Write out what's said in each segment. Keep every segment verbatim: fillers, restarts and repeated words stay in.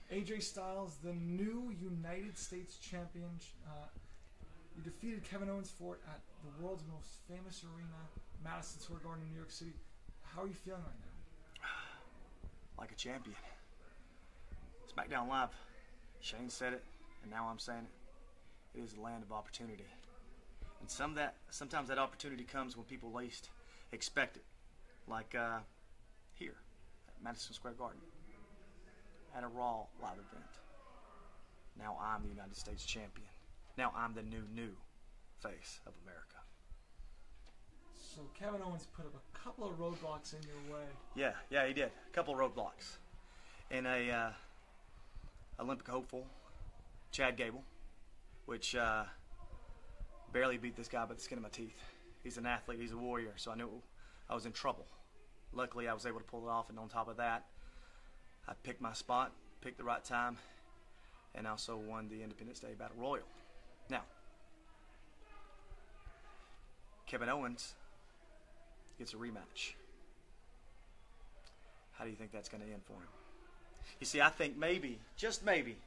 A J Styles, the new United States champion. Uh, you defeated Kevin Owens for it at the world's most famous arena, Madison Square Garden in New York City. How are you feeling right now? Like a champion. SmackDown Live, Shane said it, and now I'm saying it. It is a land of opportunity. And some that sometimes that opportunity comes when people least expect it. Like uh, here at Madison Square Garden at a Raw live event. Now I'm the United States champion. Now I'm the new, new face of America. So Kevin Owens put up a couple of roadblocks in your way. Yeah, yeah, he did. A couple of roadblocks. And a uh, Olympic hopeful, Chad Gable, which uh, barely beat this guy by the skin of my teeth. He's an athlete, he's a warrior, so I knew I was in trouble. Luckily, I was able to pull it off, and on top of that, I picked my spot, picked the right time, and also won the Independence Day Battle Royal. Now, Kevin Owens gets a rematch. How do you think that's going to end for him? You see, I think maybe, just maybe,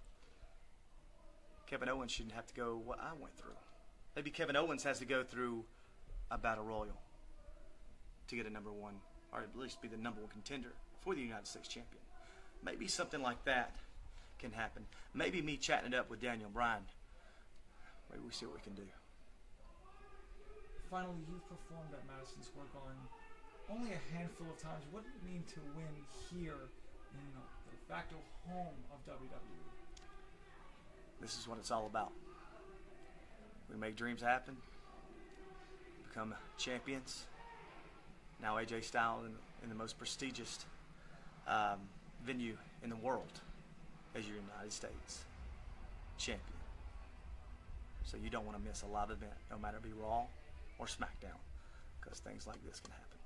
Kevin Owens shouldn't have to go what I went through. Maybe Kevin Owens has to go through a Battle Royal to get a number one, or at least be the number one contender for the United States champion. Maybe something like that can happen. Maybe me chatting it up with Daniel Bryan. Maybe we see what we can do. Finally, you've performed at Madison Square Garden only a handful of times. What does it mean to win here in the de facto home of W W E? This is what it's all about. We make dreams happen, become champions. Now A J Styles in, in the most prestigious um, venue in the world as your United States champion. So you don't want to miss a live event, no matter it be Raw or SmackDown, because things like this can happen.